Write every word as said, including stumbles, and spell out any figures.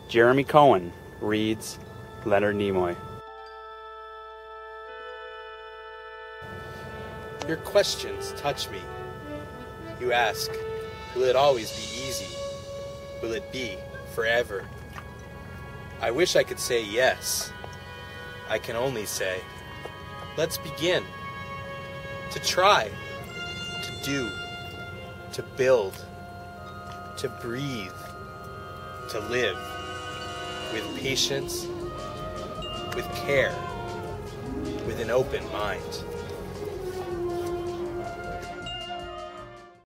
Jeremy Cohen reads Leonard Nimoy. Your questions touch me. You ask, will it always be easy? Will it be forever? I wish I could say yes. I can only say, let's begin. To try, to do, to build, to breathe, to live, with patience, with care, with an open mind.